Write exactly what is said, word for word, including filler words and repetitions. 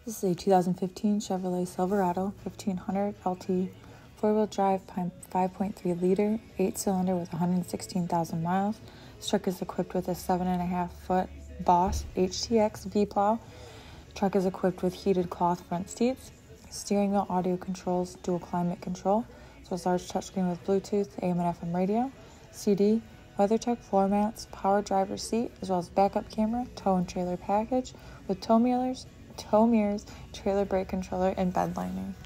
This is a two thousand fifteen Chevrolet Silverado fifteen hundred L T four-wheel drive five point three liter eight cylinder with one hundred sixteen thousand miles. This truck is equipped with a seven and a half foot Boss H T X V-Plow. Truck is equipped with heated cloth front seats, steering wheel audio controls, dual climate control, as well as large touchscreen with Bluetooth, A M and F M radio, C D, WeatherTech floor mats, power driver's seat, as well as backup camera, tow and trailer package with tow mirrors, tow mirrors, trailer brake controller, and bed lining.